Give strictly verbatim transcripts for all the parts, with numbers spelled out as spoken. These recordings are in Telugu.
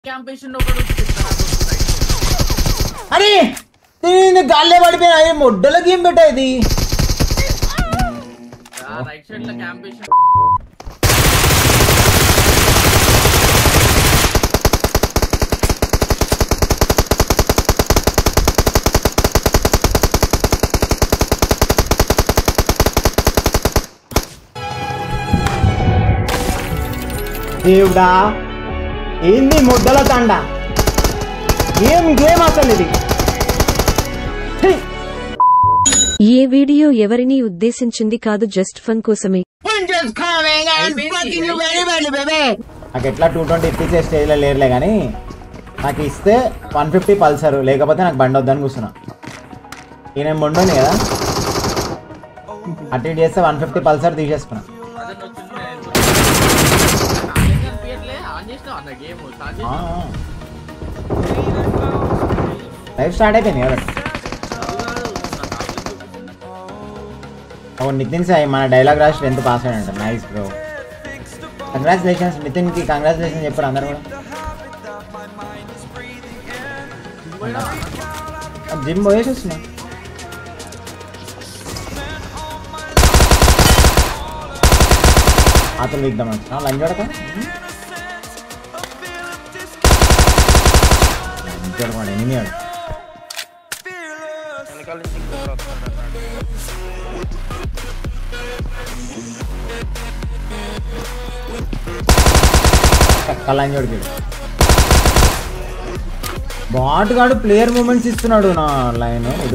క్యాంపేషన్ ఒకడు అరే నేను గాల్లే పడిపోయినా మొడ్డల గేమ్ పెట్టా ఇది రైట్ సైడ్ లో క్యాంపేషన్ దేవుడా ఏంది మొడ్డల తండ గేమ్ గేమ్ అసలు ఇది ఏ వీడియో ఎవరిని ఉద్దేశించింది కాదు, జస్ట్ ఫన్ కోసమే. నాకు ఎట్లా టూ ట్వంటీ ఇప్పించే స్టేజ్లో లేరులే కానీ నాకు ఇస్తే వన్ ఫిఫ్టీ పల్సర్, లేకపోతే నాకు బండి వద్దని కూర్చున్నా. ఈయన మొండోని కదా అటు ఇటు చేస్తే వన్ ఫిఫ్టీ పల్సర్ తీసేసుకున్నా. లైఫ్ స్టార్ట్ అయిపోయింది కదా. ఓ నితిన్ సాయి మన డైలాగ్ రాసి టెన్త్ పాస్ అయ్యాడంట. నైస్ బ్రో, కంగ్రాచులేషన్స్ నితిన్కి, కంగ్రాచులేషన్స్ చెప్పారు అందరు కూడా. జిమ్ పోయేసి వస్తున్నా. అతను ఇద్దాం వచ్చిన లంచ్ పడక లంచ్ ఎనిమిది ఆడు కళ్ళంజోడికి బాట్ గాడు ప్లేయర్ మూమెంట్స్ ఇస్తున్నాడు. నా లైన్ ఇది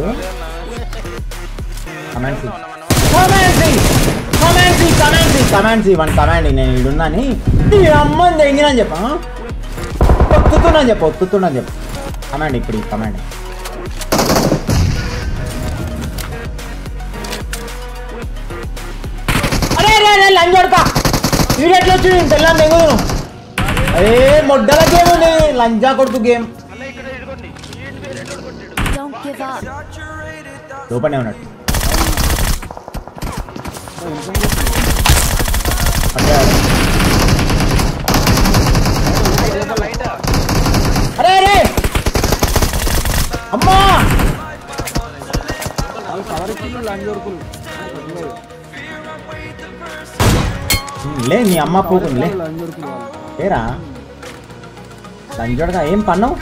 కమాండ్సీ కమాండ్సీ కమాండ్సీ కమాండ్సీ కమాండ్సీ వన్ కమాండ్. నేను ఇడున్నాని అమ్మని తెంగినా చెప్పా, ఒత్తుతున్నా చెప్ప ఒత్తుతున్నా చెప్పు కమాండ్. ఇప్పుడు ఈ కమాండ్ అరే అరే లంచోడక వీడెట్లా వచ్చి నేను తెల్లని తెగుదును. అరే మొడ్డల గేమ్ ఉంది, లంజా కొడుకు గేమ్. లోపలనే ఉన్నాడు. అరే అరే అమ్మా లే నీ అమ్మ పోకుంది లే లేరా లంజోడగా ఏం పన్నావు.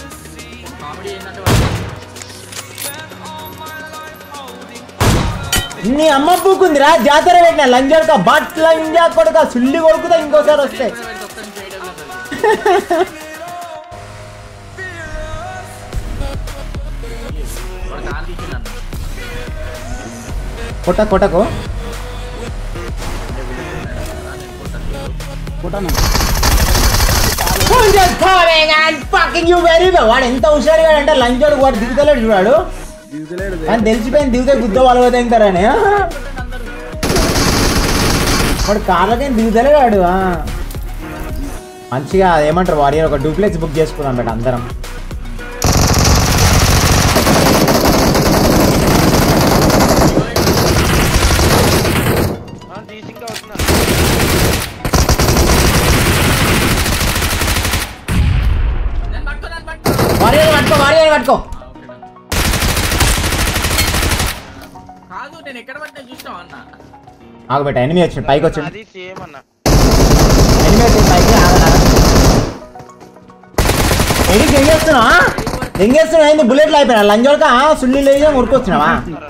నీ అమ్మ పూకుందిరా జాతర పెట్టిన లంజోడక బట్ లంజా కొడుక సుల్లి కొడుకుతా ఇంకోసారి వస్తే. కొట్ట కొట్టకు వాడు ఎంత హుషారుగా అంటే లంచోడు వాడు దిగుతలేడు చూడాడు అని తెలిసిపోయింది. దిగుతే గుద్ద వాళ్ళు తెంగుతారని వాడు కార్లకేం దిగుతలేడు వాడు. మంచిగా ఏమంటారు వారియర్ ఒక డూప్లెక్స్ బుక్ చేసుకున్నాం బట్ అందరం. వారియర్ పట్టుకో వారియర్ పట్టుకో. ఆగబెట్ట ఎనిమిది వచ్చాడు పైకి వచ్చాడు. ఎనిమిది వచ్చింది పైకి ఎడికి ఎంగేస్తున్నా ఎంగేస్తున్నా అయింది. బుల్లెట్లు అయిపోయినా లంజోడక సుల్లి లేజా మురుకొచ్చినావా.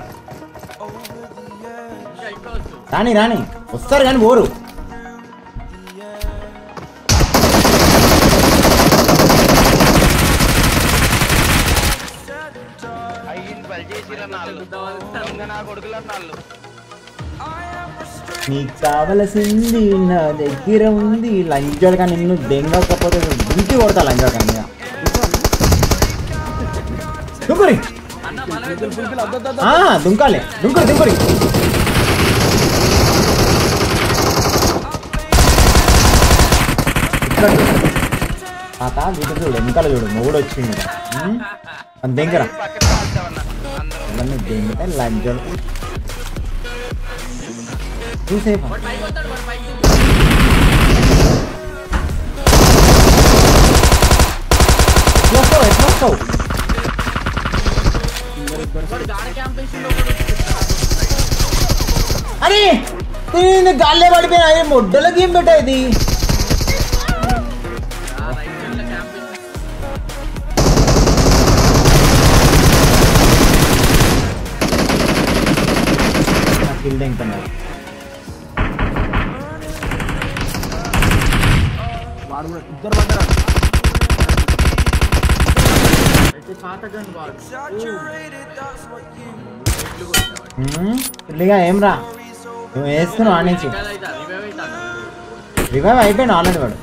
రాని రాని వస్తారు కానీ పోరు. నీకు కావలసింది నా దగ్గర ఉంది. లంజోడక నిన్ను దెంగకపోతే దుంకి కొడతా లంజోడక మీద. దుంకురి దుంకాలి దుంకురి దుంకురి. తాత వీటి చూడు వెనకాల చూడు మూడు వచ్చింది అంత దెంగరా దెంగితే లంజోడ చూసేపా. చేస్తావు వాడు గాడ క్యాంప్ వేసిండు ఒకడు. అరే నేను గాల్లే పడిపోయినా అరే మొడ్డలకి ఏం పెట్టా ఇది ఆ రైట్ సైడ్ లో క్యాంప్ వేసిండు. కిల్ ఎంకున్నారు వాడు కూడా ఇద్దరు పడ్డారు. అయితే పాత గన్ వాడు. ఇల్లిగా ఏం రా నువ్వు వేస్తున్నావు ఆ నుంచి రివైవ్ అవుతా రివైవ్ అవుతా. రివైవ్ అయిపోయాడు ఆల్రెడీ వాడు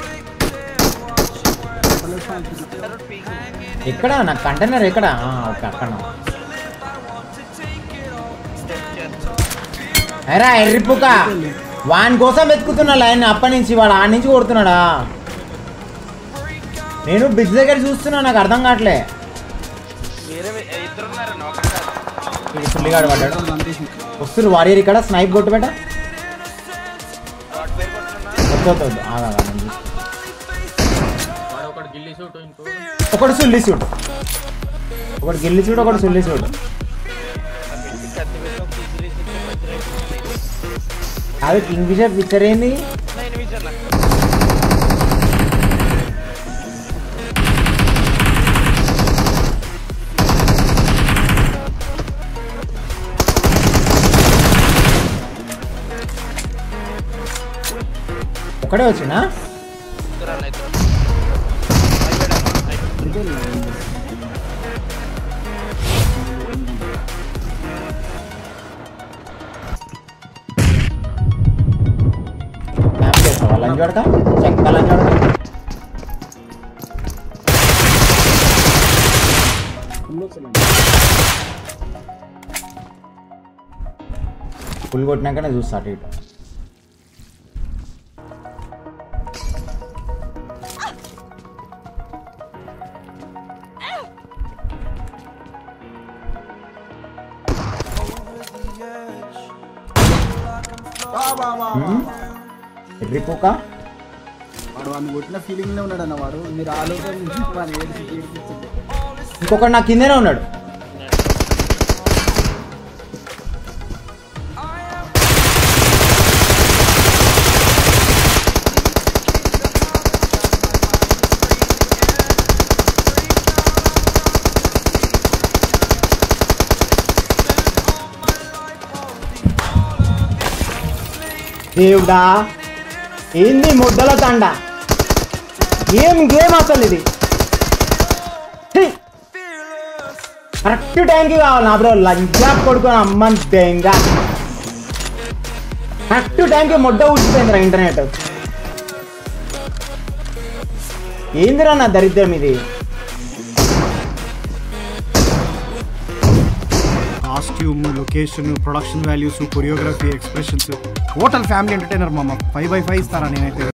ఎక్కడ నాకు కంటైనర్ ఎక్కడ ఓకే అక్కడ అరా ఎర్రిపుక వాని కోసం వెతుకుతున్నా లైన్ అప్పటి నుంచి వాడు ఆ నుంచి కొడుతున్నాడా నేను బ్రిడ్జ్ దగ్గర చూస్తున్నా నాకు అర్థం కావట్లే ఇది ఫుల్లిగాడు పడ్డాడు వస్తున్నారు వారియర్ ఇక్కడ స్నైప్ కొట్టు పెట్ట వద్దు వద్దు ఆగా వాడు ఒకడు గిల్లి సూట్ ఇంకో ఒకటి సుల్లి సూట్ ఒకటి గిల్లి సూట్ ఒకటి సుల్లి సూట్ అది కింగ్ ఫిషర్ పిక్చర్ ఏంది ఒకడే వచ్చినా లంచ్ పడక చెక్క లంచ్ పడక ఫుల్ కొట్టినాకనే చూస్తా అటు ఇటు ఎర్రిపోక వాడు వాడిని కొట్టిన ఫీలింగ్ లో ఉన్నాడు అన్న వాడు. మీరు ఆలోచన ఇంకొకటి నా కిందనే ఉన్నాడు దేవుడా ఏంది ముద్దల తండ ఏం గేమ్ అసలు ఇది కరెక్ట్ టైంకి కావాలి నా బ్రో లంచా కొడుకొని అమ్మని దెంగా కరెక్ట్ టైంకి ముద్ద ఊడిపోయిందిరా ఇంటర్నెట్ ఏందిరా నా దరిద్రం ఇది costume location production values choreography expressions total family entertainer మామ ఫైవ్ బై ఫైవ్ ఇస్తారా నేనైతే